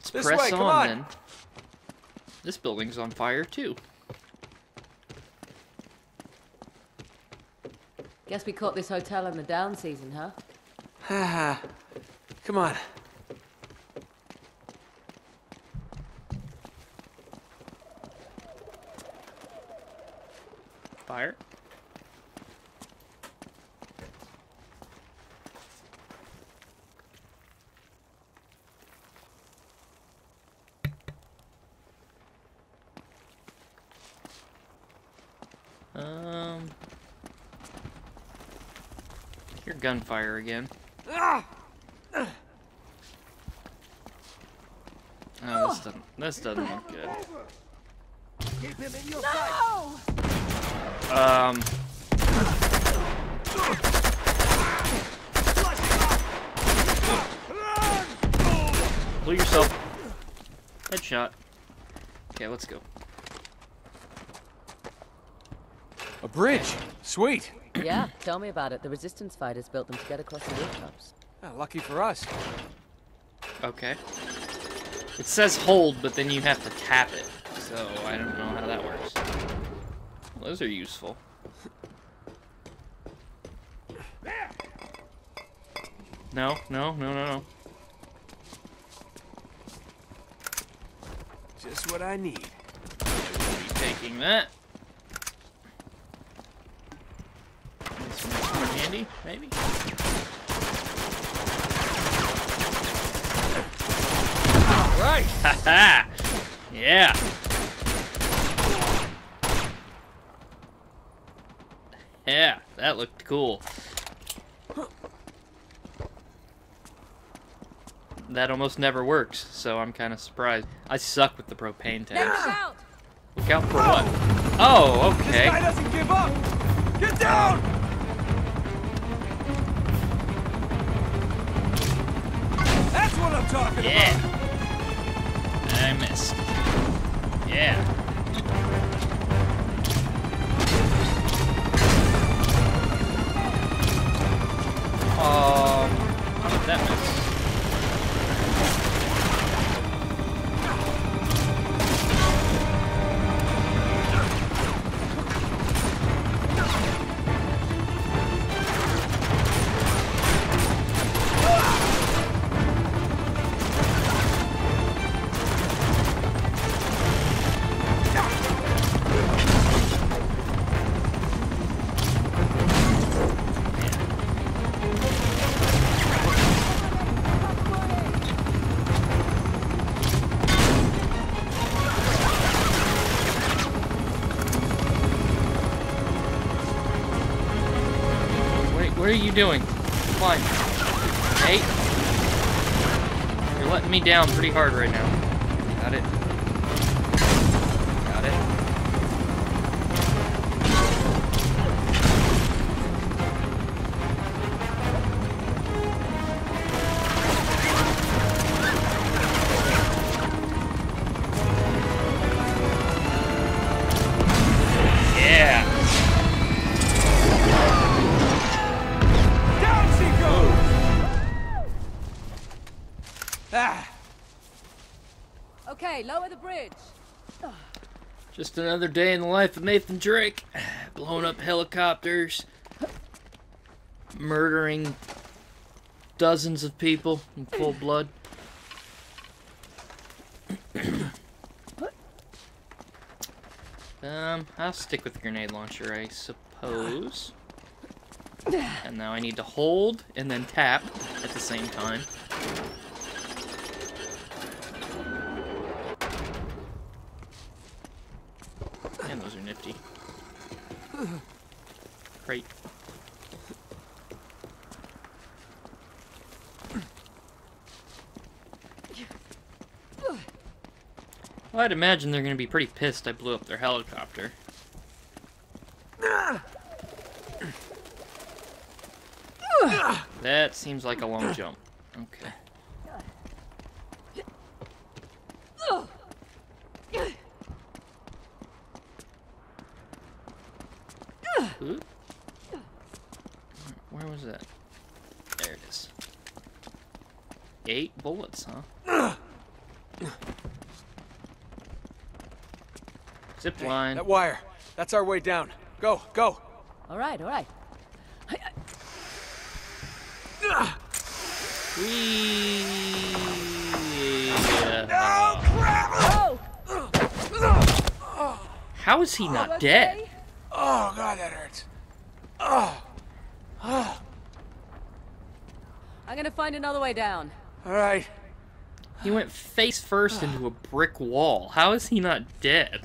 This press way, come on on. then. This building's on fire too. Guess we caught this hotel in the down season, huh? Come on. Fire. Hear gunfire again. Oh, this doesn't look good. Keep him in your Blow yourself. Headshot. Okay, let's go. A bridge. Sweet. Yeah, tell me about it. The resistance fighters built them to get across the rooftops. Oh, lucky for us. Okay. It says hold, but then you have to tap it. So I don't know how that works. Well, those are useful. No, no, no, no, no. Just what I need. We'll be taking that. This one's more handy, maybe? Right. Haha! Yeah! Yeah, that looked cool. That almost never works, so I'm kind of surprised. I suck with the propane tanks. Out! Look out for what? Oh, This okay. guy doesn't give up. Get down. That's what I'm talking Yeah. about. I missed. Yeah. How did that miss? What are you doing? Come on. Hey. You're letting me down pretty hard right now. Got it. Got it. Yeah. Okay, lower the bridge. Just another day in the life of Nathan Drake. Blowing up helicopters. Murdering dozens of people in cold blood. I'll stick with the grenade launcher, I suppose. And now I need to hold and then tap at the same time. And those are nifty. Great. Well, I'd imagine they're going to be pretty pissed I blew up their helicopter. That seems like a long jump. Okay. Ooh. Where was that? There it is. 8 bullets, huh? Zip Hey, line. that wire. That's our way down. Go, go. All right, all right. No, crap! Oh! How is he not dead? Oh, God, that hurts. Oh. I'm gonna find another way down. All right. He went face first into a brick wall. How is he not dead?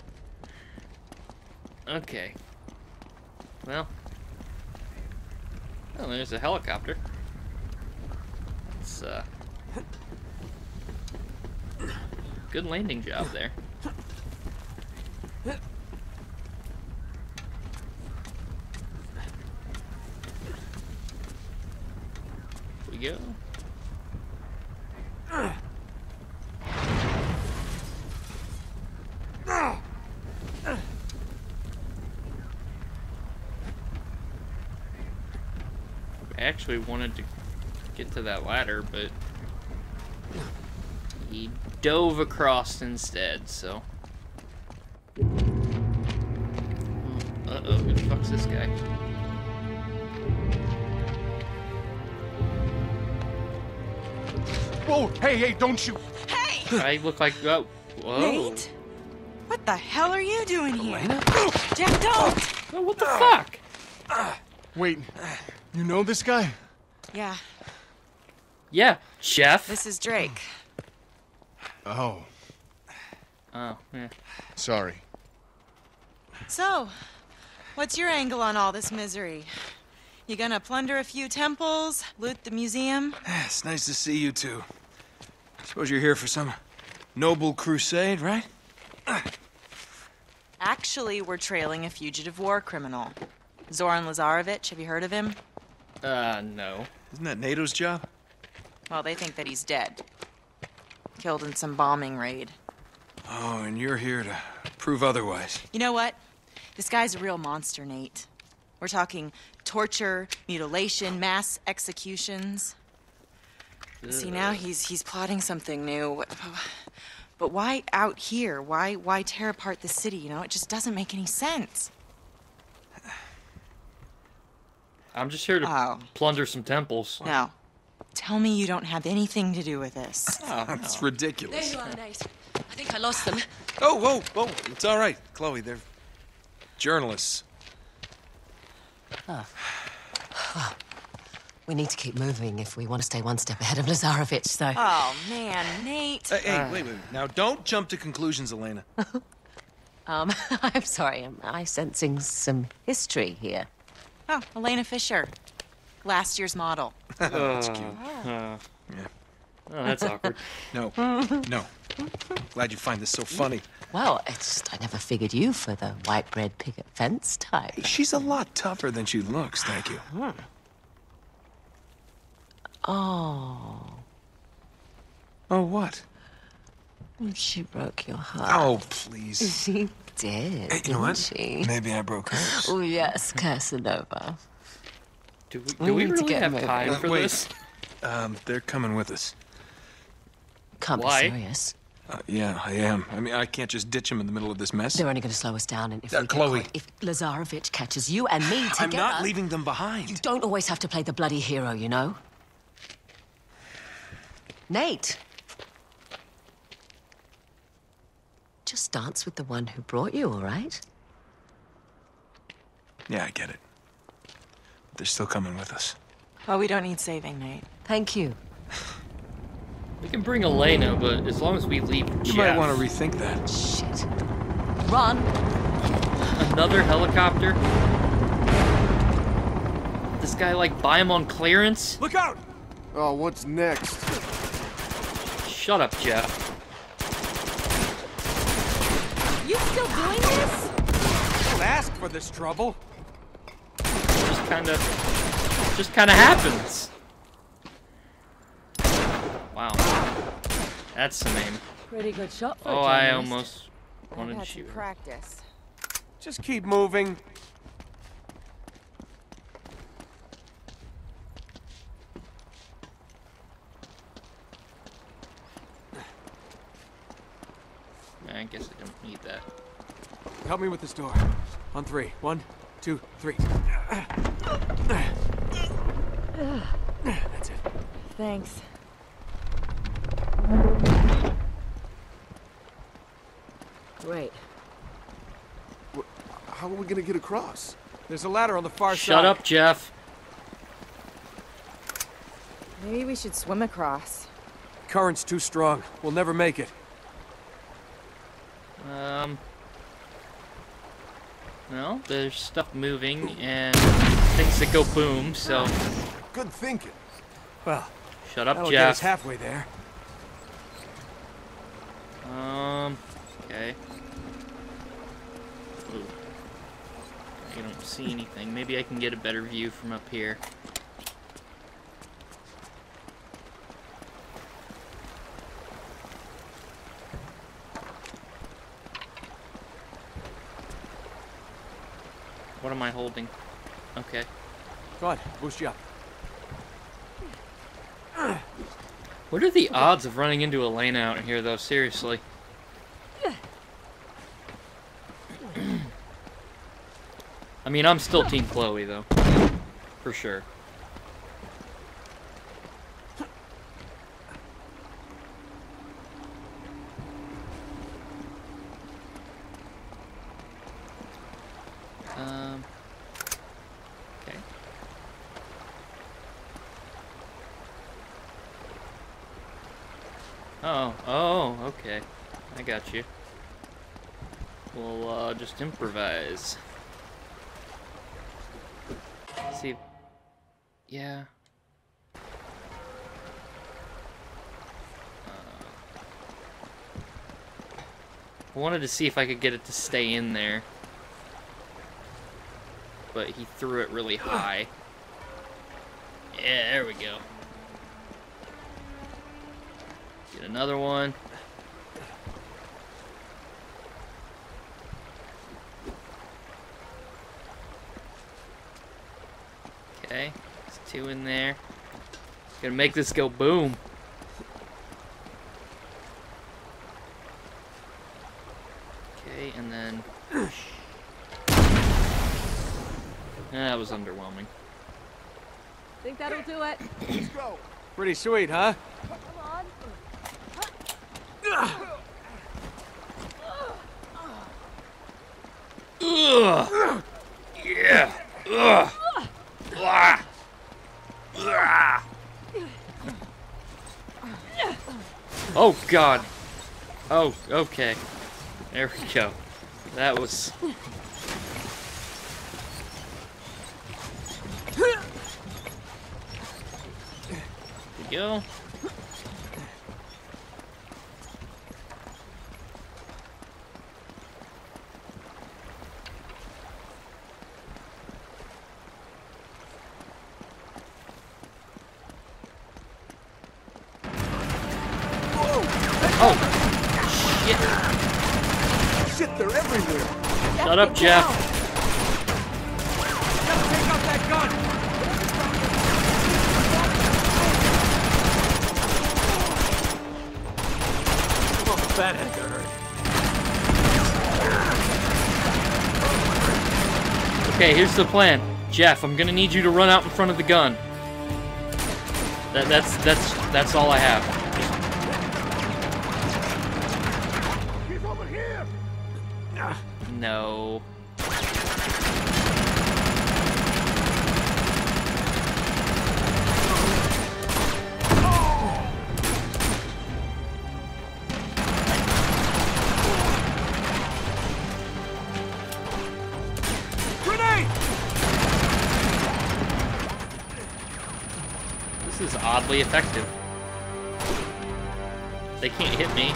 Okay. Well. Oh, there's a helicopter. It's, good landing job there. Here we go. I actually wanted to get to that ladder, but he dove across instead, so. Uh-oh, who the fuck's this guy? Whoa, hey, don't shoot. Hey! I look like, oh, whoa. Nate? What the hell are you doing here? Jeff, don't! Oh, what the fuck? Wait, you know this guy? Yeah, Yeah, Chef. this is Drake. Oh, Oh, yeah. sorry. So, what's your angle on all this misery? You gonna plunder a few temples, loot the museum? It's nice to see you two. Suppose you're here for some noble crusade, right? Actually, we're trailing a fugitive war criminal. Zoran Lazarevic, have you heard of him? No. Isn't that NATO's job? Well, they think that he's dead. Killed in some bombing raid. Oh, and you're here to prove otherwise. You know what? This guy's a real monster, Nate. We're talking torture, mutilation, mass executions. See, now he's plotting something new. But why out here? Why tear apart the city, you know? It just doesn't make any sense. I'm just here to Oh. plunder some temples. No. Tell me you don't have anything to do with this. Oh, That's no. ridiculous. There you are, Nate. I think I lost them. Oh, whoa, whoa. It's all right, Chloe. They're journalists. We need to keep moving if we want to stay one step ahead of Lazarevic, so... Oh, man, Nate. Hey, wait. Now, don't jump to conclusions, Elena. I'm sorry, am I sensing some history here? Oh, Elena Fisher. Last year's model. That's cute. Yeah. Yeah. Oh, that's awkward. No. Glad you find this so funny. Well, it's just I never figured you for the white bread picket fence type. She's a lot tougher than she looks, thank you. Oh, Oh, what? she broke your heart. Oh, please. She did, Hey, you know what? didn't she? Maybe I broke hers. Oh, yes, Casanova. Do We we need to really get have moving. time for Wait. this? They're coming with us. Can't Why? be serious. Yeah, I am. I mean, I can't just ditch them in the middle of this mess. They're only going to slow us down, and if we get Chloe. caught- if Lazarevic catches you and me together... I'm not leaving them behind. You don't always have to play the bloody hero, you know? Nate. Just dance with the one who brought you, all right? Yeah, I get it. But they're still coming with us. Well, we don't need saving, Nate. Thank you. We can bring Elena, but as long as we leave You Jeff. might want to rethink that. Shit. Run. Another helicopter? This guy, like, buy him on clearance? Look out! Oh, what's next? Shut up, Jeff. You still doing this? Don't ask for this trouble. Just kinda happens. Wow. That's some aim. Pretty good shot for a Oh, I journalist. almost wanted to Had shoot some her. practice. Just keep moving. I guess I don't need that. Help me with this door. On three. 1, 2, 3. That's it. Thanks. Great. How are we gonna get across? There's a ladder on the far side. Shut up, Jeff. Maybe we should swim across. Current's too strong. We'll never make it. No, there's stuff moving and things that go boom, so Good thinking. Well, shut up, that'll get us Jeff. halfway there. Okay. Ooh. I don't see anything. Maybe I can get a better view from up here. What am I holding? Okay. Go on, boost you up. What are the odds of running into Elena out here, though? Seriously. I mean, I'm still Team Chloe, though. For sure. Okay. Oh, okay. I got you. We'll, just improvise. See. Yeah. I wanted to see if I could get it to stay in there. But he threw it really high. Yeah, there we go. Get another one. Okay, there's 2 in there. Gonna make this go boom. Okay, and then... that was underwhelming. Think that'll do it? Let's go. Pretty sweet, huh? Come on. Ugh! Yeah! Ugh! Blah! Blah! Oh, God. Oh, okay. There we go. That was... There we go. Oh, shit. Shit, they're everywhere. Shut up, Jeff. Gotta take out that gun! Oh, that had to hurt. Okay, here's the plan. Jeff, I'm gonna need you to run out in front of the gun. That's all I have. He's over here. No. Grenade! This is oddly effective. They can't hit me.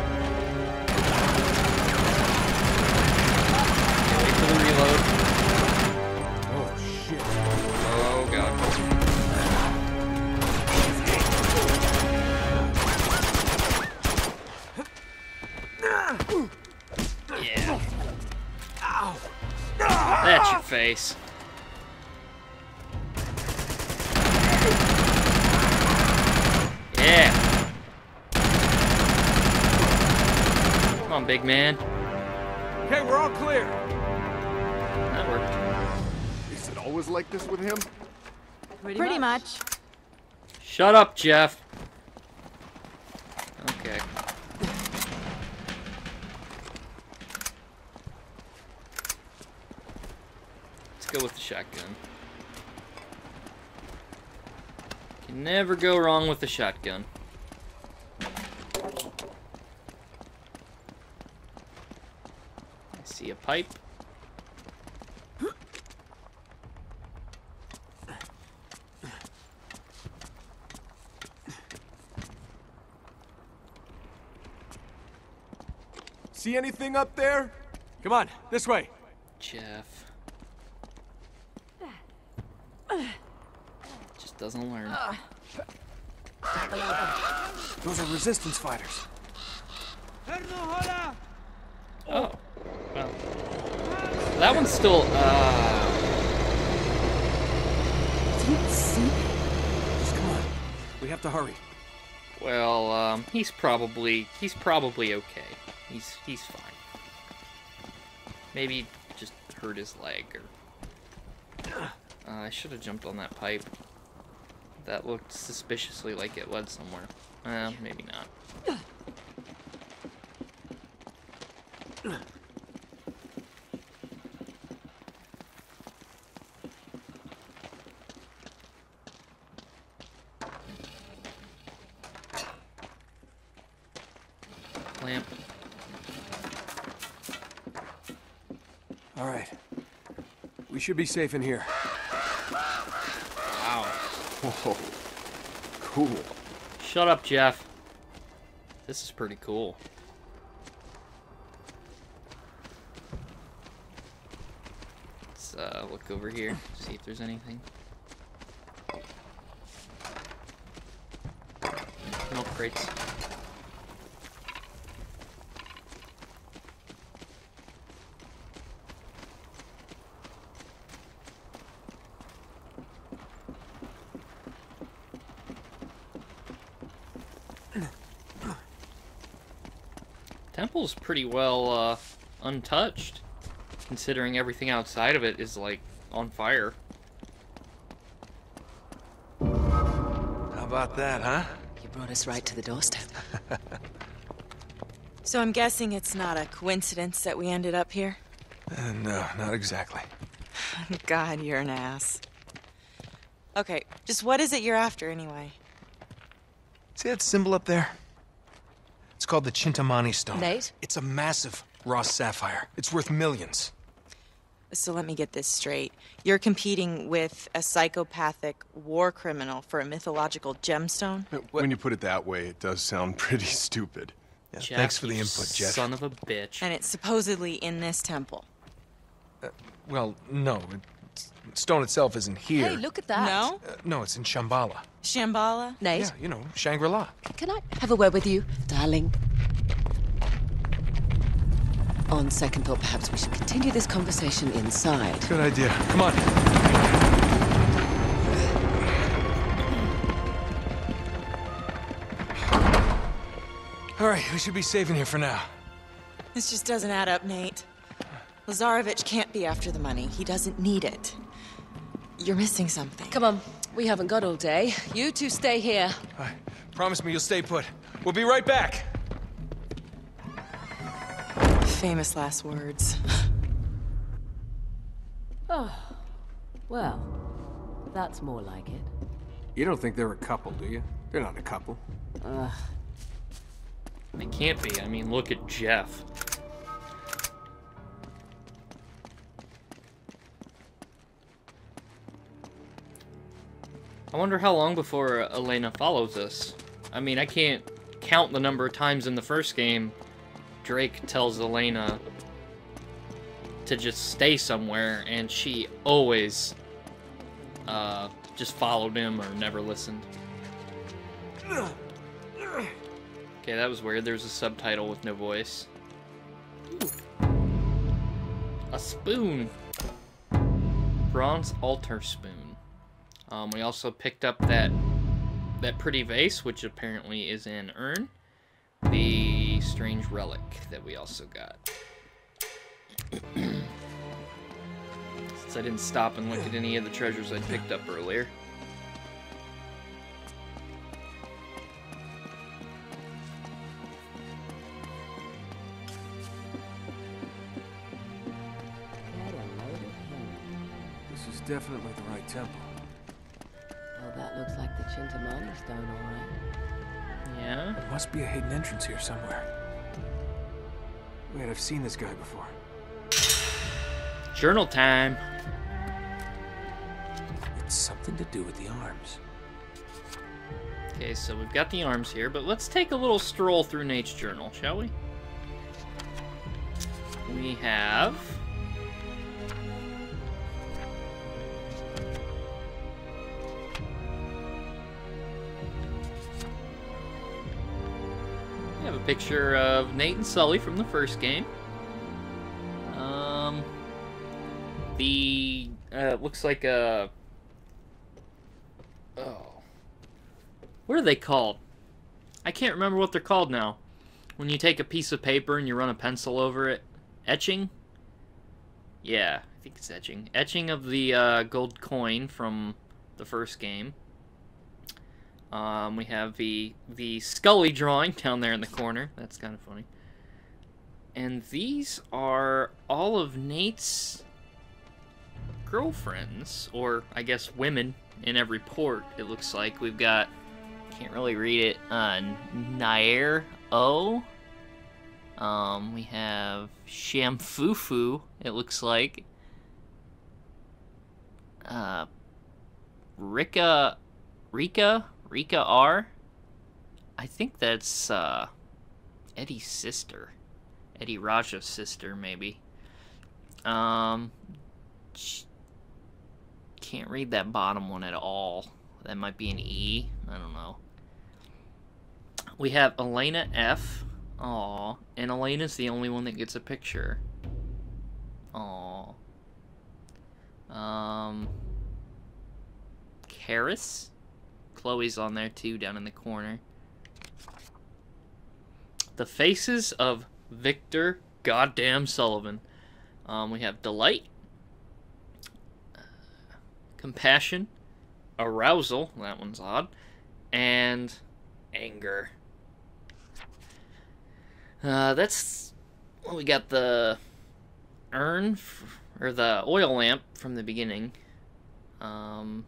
Wait for the reload. Oh, shit. Oh, God. Yeah. Ow! That's your face. Yeah. Come on, big man. Okay, we're all clear. That worked. Is it always like this with him? Pretty much. Shut up, Jeff. Okay. Let's go with the shotgun. Can never go wrong with the shotgun. I see a pipe. See anything up there? Come on, this way. Jeff. Just doesn't learn. Those are resistance fighters. Oh. Well. That one's still, Just come on. We have to hurry. well, he's probably okay. He's fine. Maybe just hurt his leg or... I should have jumped on that pipe. That looked suspiciously like it led somewhere. Maybe not. Lamp. All right. We should be safe in here. Wow. Whoa. Cool. Shut up, Jeff. This is pretty cool. Let's look over here, see if there's anything. Milk crates. Temple's pretty well untouched, considering everything outside of it is like on fire. How about that, huh? You brought us right to the doorstep. So I'm guessing it's not a coincidence that we ended up here? No, not exactly. God, you're an ass. Okay, just what is it you're after anyway? See that symbol up there? It's called the Chintamani stone. Nate? It's a massive raw sapphire. It's worth millions. So let me get this straight. You're competing with a psychopathic war criminal for a mythological gemstone? When you put it that way, it does sound pretty stupid. Yeah, Jeff, thanks for the you input, Jeff. Son of a bitch. And it's supposedly in this temple. Well, no. Stone itself isn't here. Hey, look at that. No? No, it's in Shambhala. Shambhala? Nate, Yeah, you know, Shangri-La. can I have a word with you, darling? On second thought, perhaps we should continue this conversation inside. Good idea. Come on. All right, we should be safe in here for now. This just doesn't add up, Nate. Lazarevich can't be after the money. He doesn't need it. You're missing something. Come on, we haven't got all day. You two stay here. All right, promise me you'll stay put. We'll be right back. Famous last words. Oh, well, that's more like it. You don't think they're a couple, do you? They're not a couple. They can't be. I mean, look at Jeff. I wonder how long before Elena follows us. I mean, I can't count the number of times in the first game Drake tells Elena to just stay somewhere, and she always just followed him or never listened. Okay, that was weird. There's a subtitle with no voice. Ooh. A spoon. Bronze altar spoon. We also picked up that pretty vase, which apparently is an urn. The the strange relic that we also got. Since I didn't stop and look at any of the treasures I picked up earlier. This is definitely the right temple. Well, that looks like the Chintamani stone, all right. Yeah? There must be a hidden entrance here somewhere. Wait, I've seen this guy before. Journal time. It's something to do with the arms. Okay, so we've got the arms here, but let's take a little stroll through Nate's journal, shall we? We have... We have a picture of Nate and Sully from the first game. Looks like a... Oh. What are they called? I can't remember what they're called now. When you take a piece of paper and you run a pencil over it. Etching? Yeah, I think it's etching. Etching of the gold coin from the first game. We have the Scully drawing down there in the corner. That's kind of funny. And these are all of Nate's girlfriends, or I guess women, in every port, it looks like. We've got, can't really read it, Nair O. We have Shamfufu, it looks like. Rika R. I think that's Eddie's sister. Eddie Raja's sister, maybe. Can't read that bottom one at all. That might be an E. I don't know. We have Elena F. Aw. And Elena's the only one that gets a picture. Aw. Karis? Chloe's on there too, down in the corner. The faces of Victor Goddamn Sullivan. We have Delight. Compassion. Arousal. That one's odd. And anger. That's... Well, we got the urn, or the oil lamp from the beginning. Some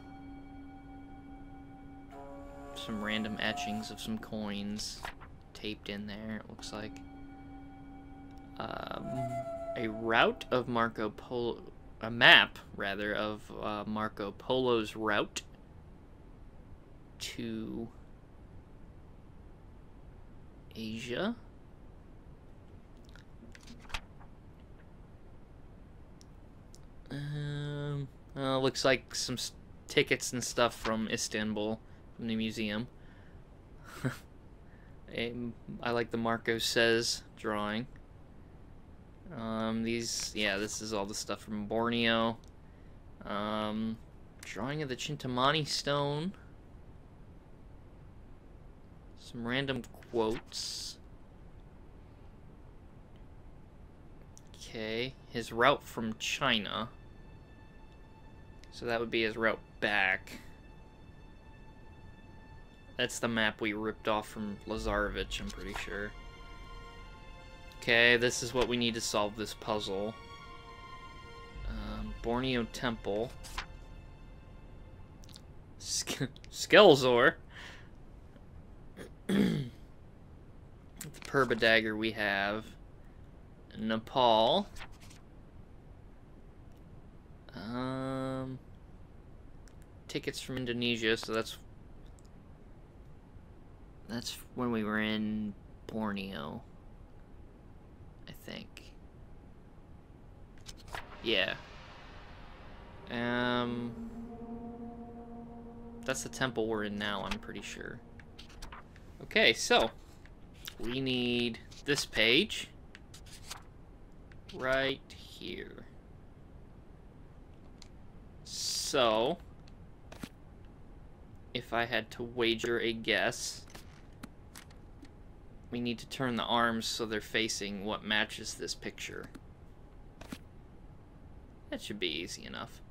random etchings of some coins taped in there, it looks like. A route of Marco Polo... A map, rather, of Marco Polo's route to Asia. Looks like some tickets and stuff from Istanbul, from the museum. I like the Marco Says drawing. This is all the stuff from Borneo. Drawing of the Chintamani stone. Some random quotes. Okay, his route from China. So that would be his route back. That's the map we ripped off from Lazarevich, I'm pretty sure. Okay, this is what we need to solve this puzzle. Borneo Temple. Skelzor. The Purba Dagger we have. Nepal. Tickets from Indonesia, so that's when we were in Borneo, I think. Yeah. That's the temple we're in now, I'm pretty sure. Okay, so we need this page right here. So, if I had to wager a guess, We need to turn the arms so they're facing what matches this picture. That should be easy enough.